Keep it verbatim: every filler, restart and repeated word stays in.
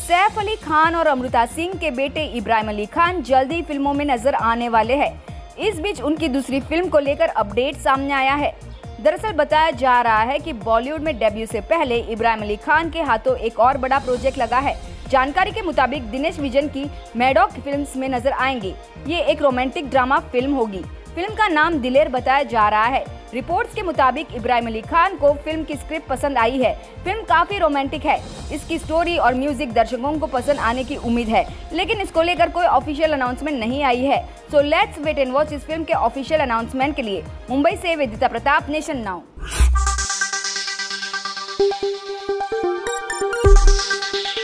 सैफ अली खान और अमृता सिंह के बेटे इब्राहिम अली खान जल्द ही फिल्मों में नजर आने वाले हैं। इस बीच उनकी दूसरी फिल्म को लेकर अपडेट सामने आया है। दरअसल बताया जा रहा है कि बॉलीवुड में डेब्यू से पहले इब्राहिम अली खान के हाथों एक और बड़ा प्रोजेक्ट लगा है। जानकारी के मुताबिक दिनेश विजन की मैडॉक फिल्म्स में नजर आएंगी। ये एक रोमांटिक ड्रामा फिल्म होगी। फिल्म का नाम दिलेर बताया जा रहा है। रिपोर्ट्स के मुताबिक इब्राहिम अली खान को फिल्म की स्क्रिप्ट पसंद आई है। फिल्म काफी रोमांटिक है। इसकी स्टोरी और म्यूजिक दर्शकों को पसंद आने की उम्मीद है, लेकिन इसको लेकर कोई ऑफिशियल अनाउंसमेंट नहीं आई है। So let's wait and watch इस फिल्म के ऑफिशियल अनाउंसमेंट के लिए। मुंबई से वेदिता प्रताप, नेशन नाउ।